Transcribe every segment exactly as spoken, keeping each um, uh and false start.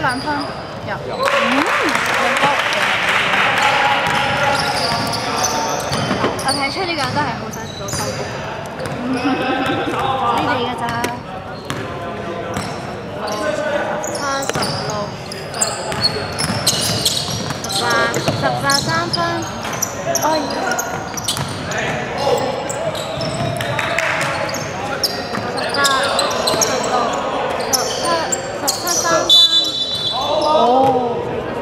兩分入。 嗯，兩波。 我睇出呢個人都係好想做收工。呢啲㗎咋？三十六、十八、十八三分。哎。十八、十六、十七、十七三分。 哦。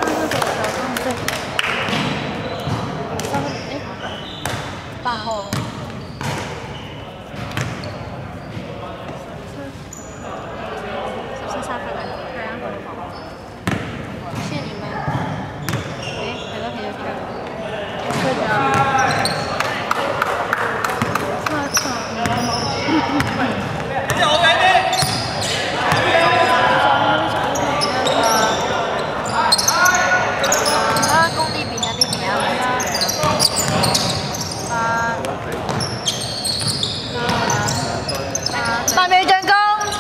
八號。十七三分啊！係啊，千年咩？誒，係咯，係咗張。出咗。七十。你好緊啲。啊，工呢邊有啲嘢啦。八秒進攻。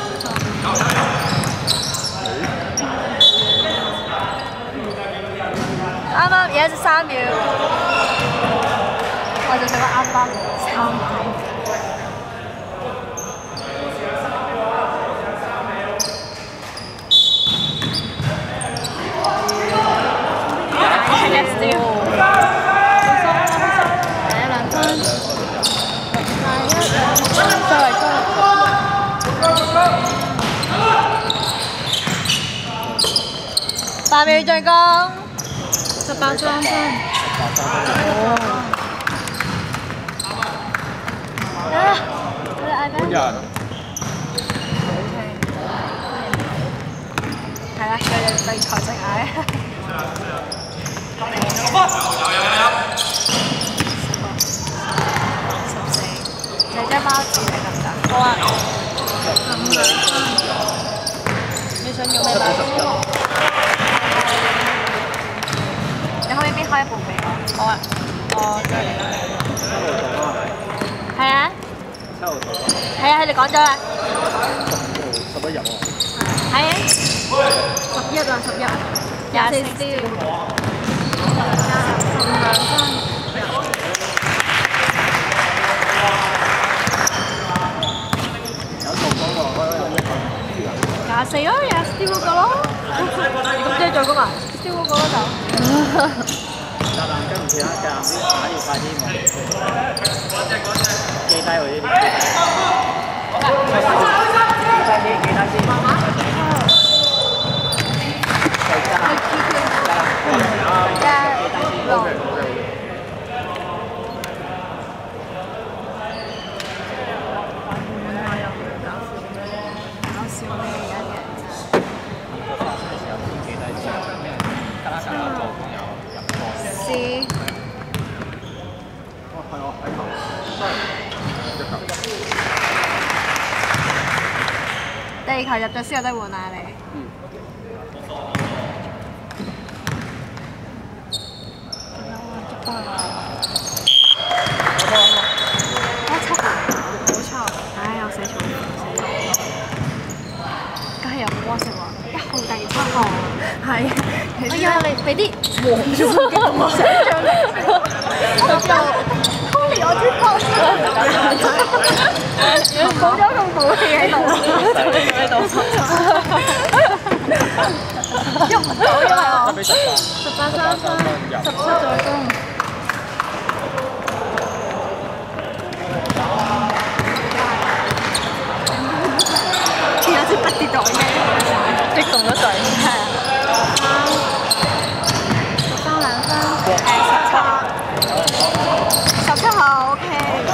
啱啱而家三秒，我就想講啱啱三秒。八秒進攻，十八三分。哦。啊！你嗌咩？人。係啦，佢哋被台式嗌。有有有有。十四。姐姐包子係咁㗎。好啊。十五兩分。你想要咩包？你可以邊開一部俾我？好啊，我再嚟啦。係啊。七號台。係啊，佢哋講咗啦。十一日喎。係啊。十一啊，十一。廿四燒。十五兩分。有做嗰個，我有一個。廿四咯，廿四嗰個咯。咁即係做嗰個啊？燒嗰個咯就。格蘭跟唔其他格蘭啲打要快啲喎，記低佢呢啲。記低啲，記低先。慢慢。一六。搞笑咩而家嘅？C。哦，係我喺頭。地球入咗先有得換啊！你。嗯。仲有啊！一百。啊七啊！好錯，唉，我寫錯咗，寫錯。梗係有 WhatsApp 喎，一號第七號。係。哎呀，你俾啲黃咗嘅想像力。我就 Tony 我知道先。冇咗個武器喺度。喺度。喐唔到因為我。十八三分，十七助攻。見有支筆跌落咩？激動得滯。係啊。十三兩分。誒十七。十七號 OK。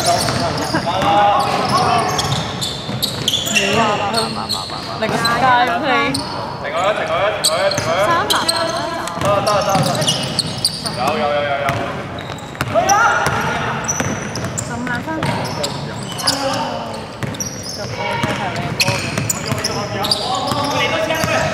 零個時間咁你。停佢一停佢一停佢一停佢一。三萬分就。得得得得。有有有有有。去啦！十五兩分。十個真係靚波嘅。嚟多槍嘅。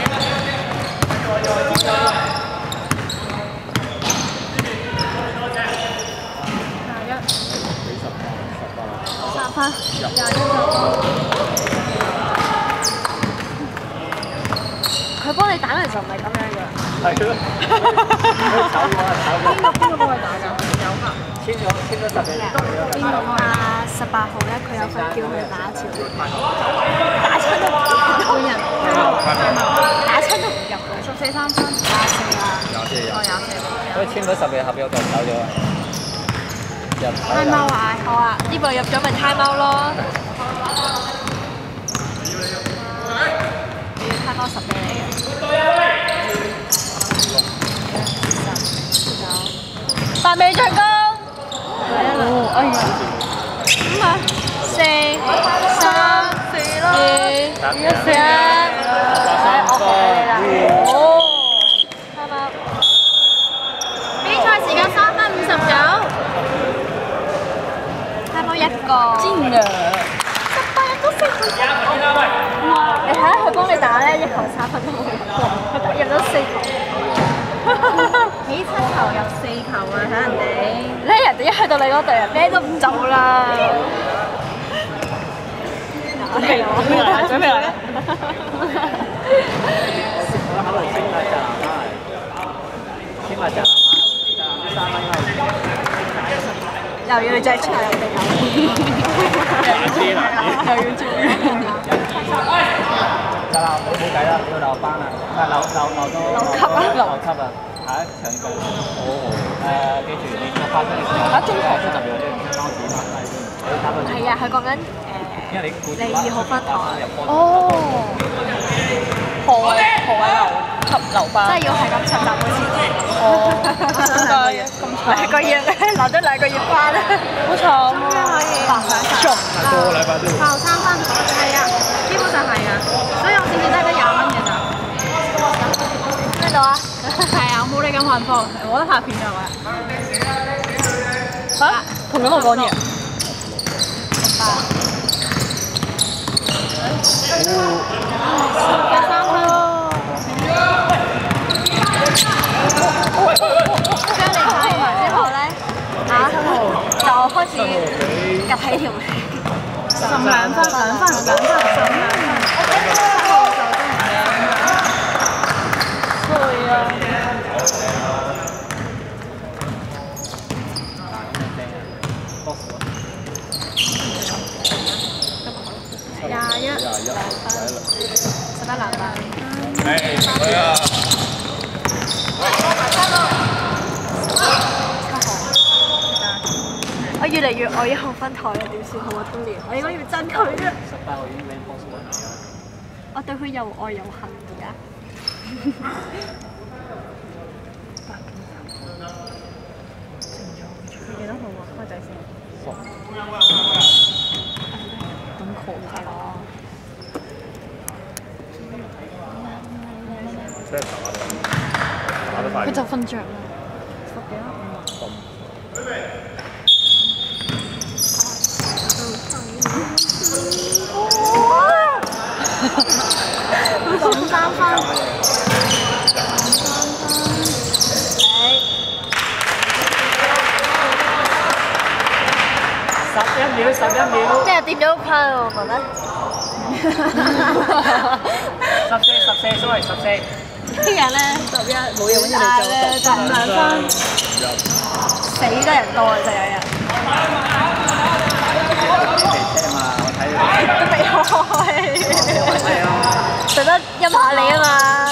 三分，廿一個。 佢幫你打嘅時候唔係咁樣嘅。 係咯。炒過啊炒過。 邊個邊個幫佢打㗎？有㗎。 簽咗簽咗十幾年。 啊，十八號咧，佢有份叫佢打一次，打親都唔入，半人打親都唔入嘅，十四三分，廿四啊， 廿四哦廿四。 所以簽咗十嘅合約就走咗。入。 time out啊，好啊，呢步入咗咪 time out 咯。你要 time out 十俾你嘅。八尾進攻。 哦，哎呀， 五啊，四、三、二、一、四，哎，我學你啦。哦，啱啱。比賽時間三分五十九，啱啱一個。 尖啊！ 十八人都識佢。你睇下佢幫你打咧，一球三分都冇入過，佢入咗四球。 幾七球入四球啊！睇人哋。 咧人哋一去到你嗰隊人咩都唔做啦。我哋準備嚟，準備嚟。 考慮升下就升下就三蚊又要隻出嚟地球。 又要做。 得啦，冇冇計啦，要留班啦，唔係留留留到留級啊留級啊！下一場嘅好好誒，記住你個發揮力啊！中學先特別啲當時發揮先，你打到係啊，佢講緊誒， 因為你你二號分台。 哦。何何偉流級留班。 真係要係咁實習嗰次。 哦。點解咁長？ 兩個月留咗兩個月班啊！ 好慘終於可以啊！ 個個禮拜都要。 後三分，係啊，基本上係啊，所以我先至得咗廿蚊嘅咋。 咩度啊？ 係啊，我冇你咁幸福，我覺得拍片就係。嚇？同緊我講嘢。嘅三分。 將你打完之後咧，嚇就開始趌起條尾。 十兩分，兩分，兩分，十兩分。對啊。廿一兩分， 十一兩分。 誒，係啊！ 我越嚟越愛一號分台啦，點算好啊？今年我應該要爭佢啊！ 十八號已經 rank post one。 我對佢又愛又恨而家。 你幾多號啊？開仔先。咁狂係咯。 即係打到打到快。 佢就瞓着啦。 十幾啊？ 五三分。 十一秒，十一秒。 即係跌咗個框喎，我覺得。 十四，十四，sorry，十四。 啲人咧， 十一冇嘢揾但係咧就五兩分，死得人多啊！就有人。 肥車嘛，我睇佢。 都未開。特登陰下你啊嘛。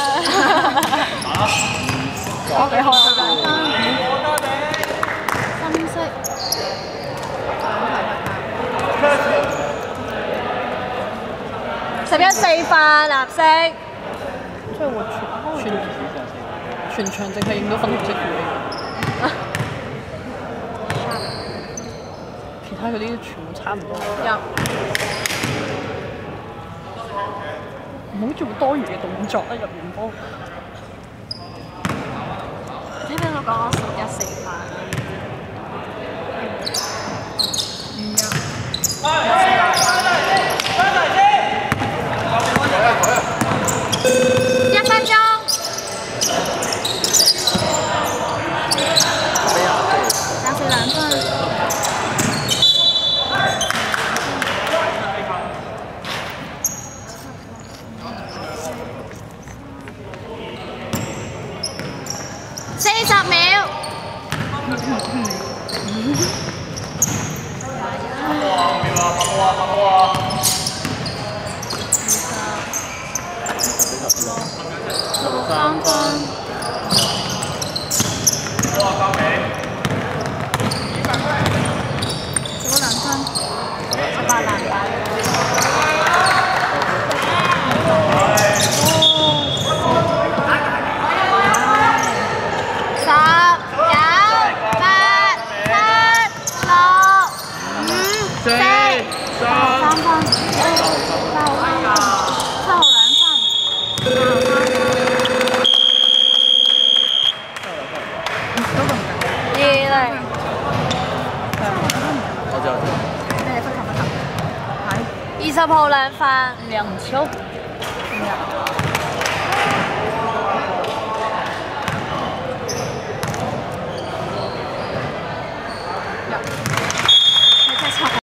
我幾開心啊！ 深色。 十一四分藍色。 即係我全全全場淨係影到粉紅色嘅。其他嗰啲全部差唔多。有。唔好做多餘嘅動作啦，入完波。 聽唔聽到講我十一四分？ 唔有。 一分鐘。 廿四兩分。 七號兩分。二零。 我就咩分球分球？係。 二十號兩分，兩球。 咩啊？